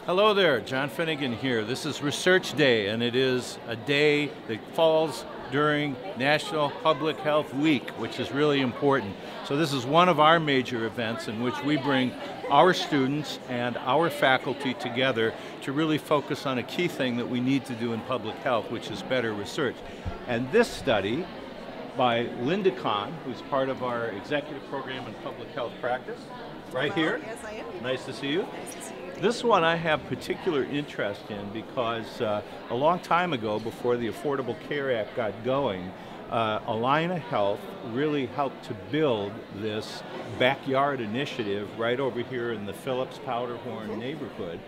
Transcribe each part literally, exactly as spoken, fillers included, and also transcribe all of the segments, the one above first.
Hello there, John Finnegan here. This is Research Day, and it is a day that falls during National Public Health Week, which is really important. So this is one of our major events in which we bring our students and our faculty together to really focus on a key thing that we need to do in public health, which is better research. And this study by Linda Kahn, who's part of our executive program in public health practice, right here. Yes, I am. Nice to see you. Nice to see you. This one I have particular interest in because uh, a long time ago, before the Affordable Care Act got going, uh, Allina Health really helped to build this backyard initiative right over here in the Phillips Powderhorn neighborhood.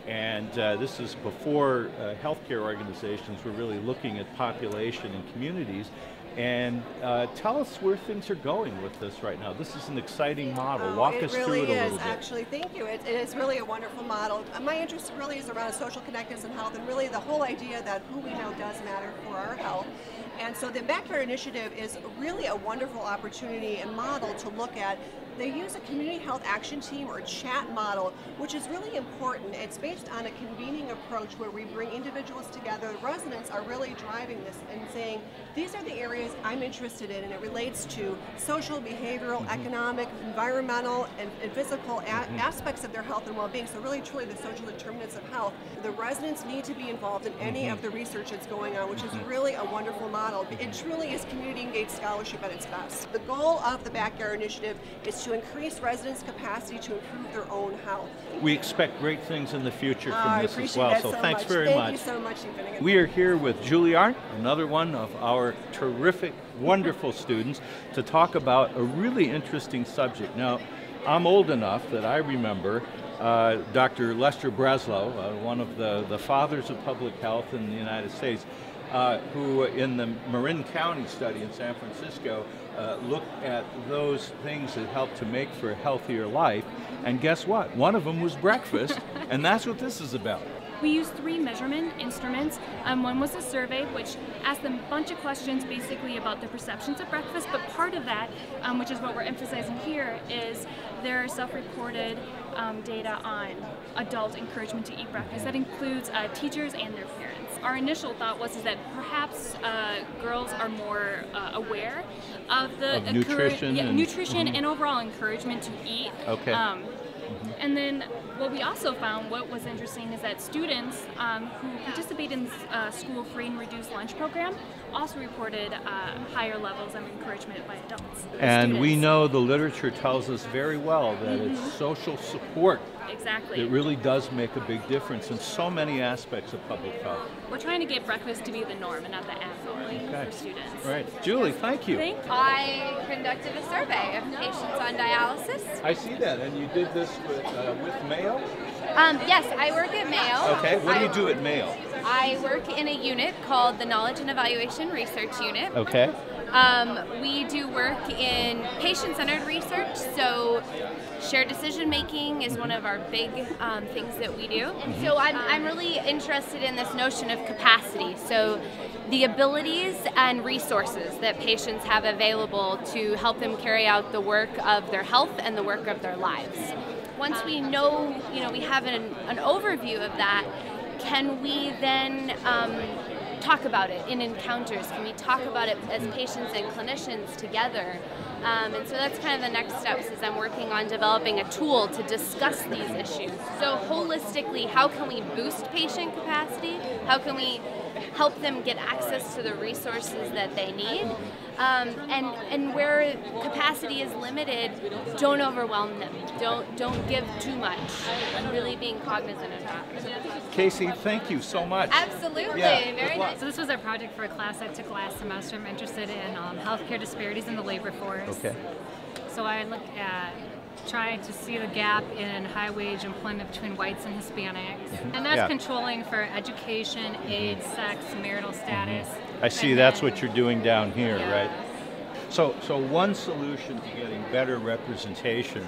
And uh, this is before uh, healthcare organizations were really looking at population and communities. And uh, tell us where things are going with this right now. This is an exciting model. Walk oh, us really through it a is, little bit. Actually, thank you. It, it is really a wonderful model. Uh, my interest really is around social connectedness and health, and really the whole idea that who we know does matter for our health. And so the Backyard Initiative is really a wonderful opportunity and model to look at. They use a community health action team or chat model, which is really important. It's based on a convening approach where we bring individuals together. Residents are really driving this and saying, these are the areas I'm interested in, and it relates to social, behavioral, mm-hmm. economic, environmental, and, and physical a mm-hmm. aspects of their health and well-being. So really, truly, the social determinants of health. The residents need to be involved in any mm-hmm. of the research that's going on, which mm-hmm. is really a wonderful model. It truly is community-engaged scholarship at its best. The goal of the Backyard Initiative is to increase residents' capacity to improve their own health. We expect great things in the future from uh, this as well, that so, so thanks much. very Thank much. Thank you so much, Finnegan. We are here with Julie Arndt, another one of our terrific, wonderful students, to talk about a really interesting subject. Now, I'm old enough that I remember uh, Doctor Lester Breslow, uh, one of the, the fathers of public health in the United States, Uh, who in the Marin County study in San Francisco uh, looked at those things that help to make for a healthier life, and guess what? One of them was breakfast, and that's what this is about. We used three measurement instruments. Um, one was a survey, which asked them a bunch of questions basically about their perceptions of breakfast, but part of that, um, which is what we're emphasizing here, is their self-reported um, data on adult encouragement to eat breakfast. That includes uh, teachers and their parents. Our initial thought was is that perhaps uh, girls are more uh, aware of the of nutrition, yeah, and, nutrition mm-hmm. and overall encouragement to eat. Okay. Um, Mm-hmm. And then what we also found, what was interesting, is that students um, who participate in uh, school free and reduced lunch program also reported uh, higher levels of encouragement by adults. And students. we know the literature tells us very well that mm-hmm. it's social support exactly. that really does make a big difference in so many aspects of public health. We're trying to get breakfast to be the norm and not the abnormal okay. for students. Right. Julie, thank you. Thank you. I conducted a survey of patients on dialysis. I see that, and you did this with, uh, with Mayo? Um, yes, I work at Mayo. Okay, what do I, you do at Mayo? I work in a unit called the Knowledge and Evaluation Research Unit. Okay. Um, we do work in patient-centered research, so shared decision making is one of our big um, things that we do. And so I'm, I'm really interested in this notion of capacity, so the abilities and resources that patients have available to help them carry out the work of their health and the work of their lives. Once we know, you know, we have an, an overview of that, can we then um, talk about it in encounters? Can we talk about it as patients and clinicians together? Um, and so that's kind of the next steps, is I'm working on developing a tool to discuss these issues. So holistically, how can we boost patient capacity? How can we help them get access to the resources that they need? Um, and, and where capacity is limited, don't overwhelm them. Don't, don't give too much. And really being cognizant of that. Casey, thank you so much. Absolutely, Yeah, very nice. So this was a project for a class I took last semester. I'm interested in um, healthcare disparities in the labor force. Okay. So I look at trying to see the gap in high wage employment between whites and Hispanics. Mm-hmm. And that's Yeah. controlling for education, age, sex, marital status. Mm-hmm. I see And that's then- what you're doing down here, Yeah. right? So, so one solution to getting better representation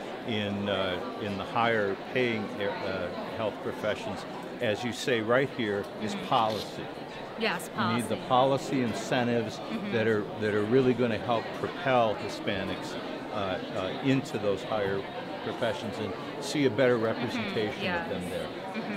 in uh, in the higher paying uh, health professions, as you say right here, is Mm-hmm. policy. Yes, We policy. need the policy incentives Mm-hmm. that are that are really going to help propel Hispanics uh, uh, into those higher professions and see a better representation Yeah. of them there. Mhm.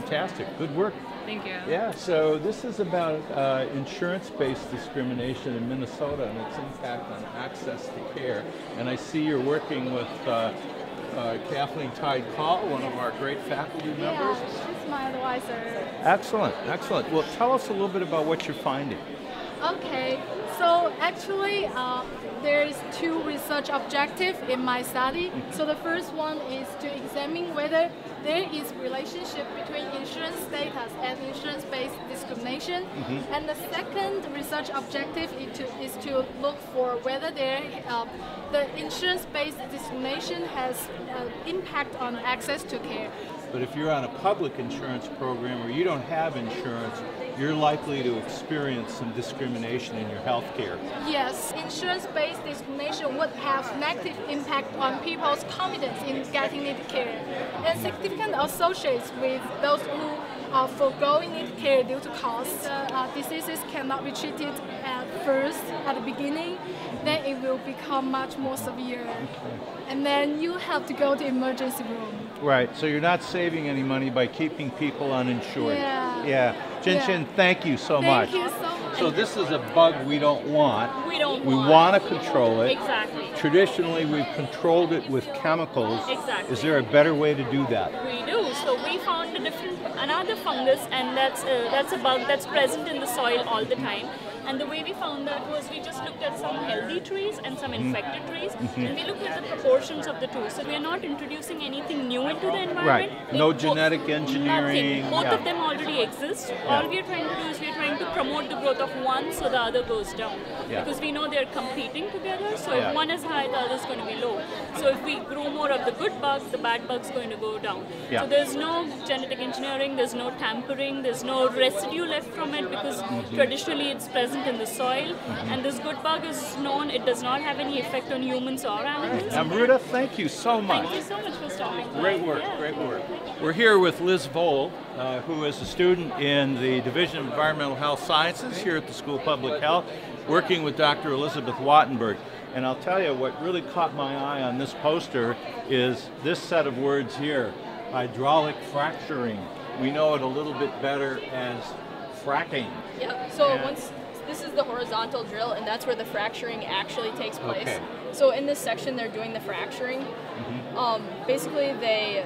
fantastic. Good work. Thank you. Yeah, so this is about uh, insurance-based discrimination in Minnesota and its impact on access to care. And I see you're working with uh, uh, Kathleen Tide-Call, one of our great faculty members. Yeah, she's my advisor. Excellent, excellent. Well, tell us a little bit about what you're finding. Okay, so actually uh, there is two research objectives in my study. So the first one is to examine whether there is relationship between insurance status and insurance-based discrimination. Mm-hmm. And the second research objective is to, is to look for whether there uh, the insurance-based discrimination has uh, impact on access to care. But if you're on a public insurance program or you don't have insurance, you're likely to experience some discrimination in your health care. Yes, insurance-based discrimination would have negative impact on people's confidence in getting needed care, and significant associates with those who are foregoing needed care due to cost. Uh, uh, diseases cannot be treated at first, at the beginning, then it will become much more severe. And then you have to go to emergency room. Right, so you're not saving any money by keeping people uninsured. Yeah. Yeah. Jin Chin, Yeah. thank you so much. Thank you so much. So this is a bug we don't want. We don't We want. want to control it. Exactly. Traditionally, we've controlled it with chemicals. Exactly. Is there a better way to do that? We do. So we found a different, another fungus, and that's uh, that's a bug that's present in the soil all the time. And the way we found that was we just looked at some healthy trees and some infected trees, Mm-hmm. and we looked at the proportions of the two. So we are not introducing anything new into the environment. Right. No They genetic both- engineering. Nothing. Both Yeah. of them already exist. All we are trying to do is we are trying to promote the growth of one so the other goes down. Yeah. Because we know they are competing together, so Yeah. if one is high, the other is going to be low. So if we grow more of the good bug, the bad bug's going to go down. Yeah. So there's no genetic engineering, there's no tampering, there's no residue left from it because Mm-hmm. traditionally it's present in the soil. And this good bug is known, it does not have any effect on humans or animals. Amruta, thank you so much. Thank you so much for stopping by. Great work, Yeah. great work. We're here with Liz Vole, uh, who is a student in the Division of Environmental Health Sciences here at the School of Public Health, working with Doctor Elizabeth Wattenberg. And I'll tell you what really caught my eye on this poster is this set of words here, hydraulic fracturing. We know it a little bit better as fracking. Yep. So Yeah. once this is the horizontal drill, and that's where the fracturing actually takes place. Okay. So in this section, they're doing the fracturing. Um, basically, they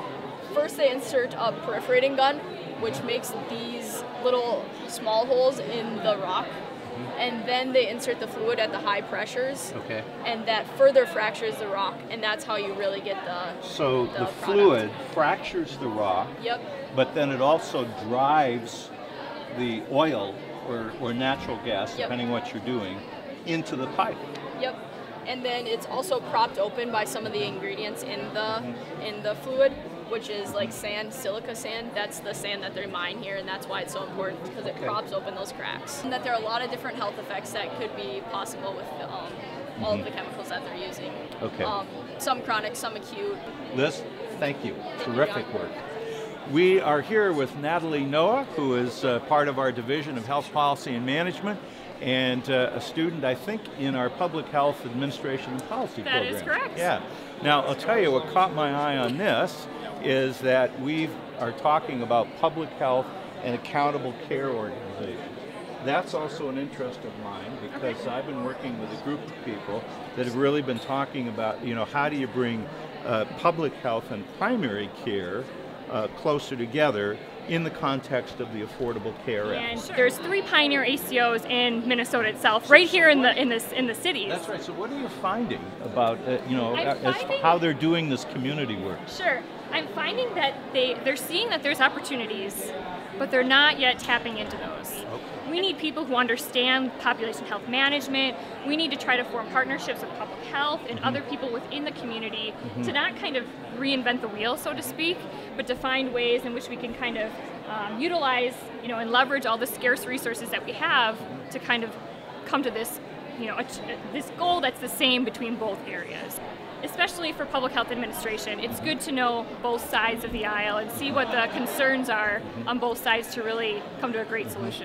first they insert a perforating gun, which makes these little small holes in the rock, and then they insert the fluid at the high pressures, Okay. and that further fractures the rock, and that's how you really get the. So the the product. fluid fractures the rock, Yep. but then it also drives the oil or, or natural gas, Yep. depending what you're doing, into the pipe. Yep. And then it's also propped open by some of the ingredients in the in the fluid, which is like sand, silica sand. That's the sand that they mine here, and that's why it's so important because it Okay. props open those cracks. And that there are a lot of different health effects that could be possible with um, all of the chemicals that they're using. Okay. Um, some chronic, some acute. Liz, thank you. you, Terrific John. work. We are here with Natalie Noah, who is uh, part of our Division of Health Policy and Management, and uh, a student, I think, in our Public Health Administration and Policy That program. is correct. Yeah. Now, I'll tell you what caught my eye on this is that we are talking about public health and accountable care organizations. That's also an interest of mine because I've been working with a group of people that have really been talking about, you know, how do you bring uh, public health and primary care uh, closer together in the context of the Affordable Care Act. And there's three pioneer A C Os in Minnesota itself, right here in the in this in the cities. That's right. So what are you finding about, uh, you know, I'm as finding- how they're doing this community work? Sure. I'm finding that they, they're seeing that there's opportunities, but they're not yet tapping into those. Okay. We need people who understand population health management. We need to try to form partnerships with public health and other people within the community to not kind of reinvent the wheel, so to speak, but to find ways in which we can kind of um, utilize, you know, and leverage all the scarce resources that we have to kind of come to this, you know, a, this goal that's the same between both areas. Especially for public health administration, it's good to know both sides of the aisle and see what the concerns are on both sides to really come to a great solution.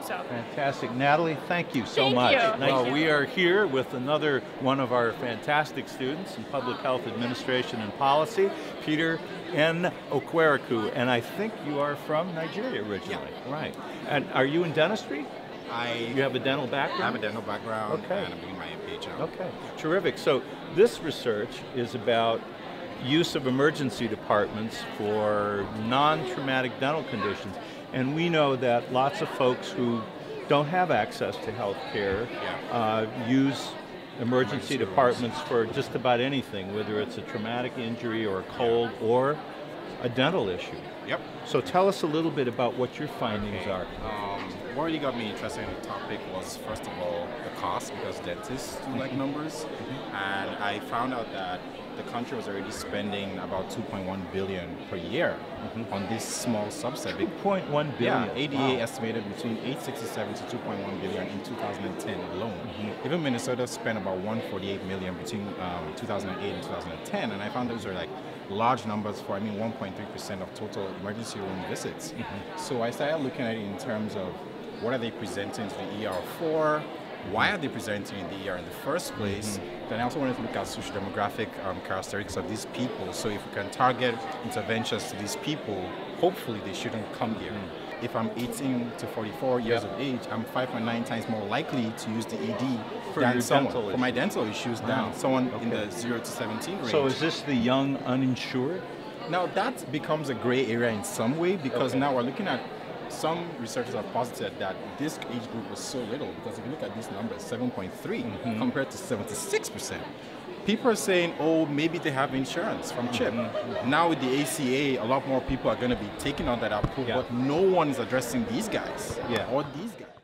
So fantastic. Natalie, thank you so Thank much. you. Well, Thank we are here with another one of our fantastic students in Public Health Administration and Policy, Peter N. Okweriku, and I think you are from Nigeria originally. Yeah. Right. And are you in dentistry? I You have a dental background? have a dental background, Okay. and I'm doing my M P H now. Okay, terrific. So this research is about use of emergency departments for non-traumatic dental conditions. And we know that lots of folks who don't have access to health care Yeah. uh, use emergency Emergency departments for just about anything, whether it's a traumatic injury or a cold or a dental issue. Yep. So tell us a little bit about what your findings Okay. are. Um, what really got me interested in the topic was, first of all, the cost, because dentists do like numbers, and I found out that the country was already spending about two point one billion per year on this small subset. two point one billion. Yeah, A D A Wow. estimated between eight sixty-seven to two point one billion in two thousand ten alone. Even Minnesota spent about one forty-eight million between um, two thousand eight and two thousand ten, and I found those were like large numbers for, I mean, one point three percent of total emergency room visits. So I started looking at it in terms of what are they presenting to the E R for? Why are they presenting in the E R in the first place? Mm-hmm. Then I also wanted to look at socio-demographic um, characteristics of these people. So if we can target interventions to these people, hopefully they shouldn't come here. Mm-hmm. If I'm eighteen to forty-four years yep. of age, I'm five point nine times more likely to use the E D for than your someone dental for my dental issues wow. than someone okay. in the zero to seventeen range. So is this the young uninsured? Now that becomes a gray area in some way, because okay. now we're looking at, some researchers have posited that this age group was so little, because if you look at these numbers, seven point three mm-hmm. compared to seventy-six percent. People are saying, oh, maybe they have insurance from CHIP. Mm-hmm. Now with the A C A, a lot more people are going to be taking on that approval, yeah. but no one is addressing these guys yeah. or these guys.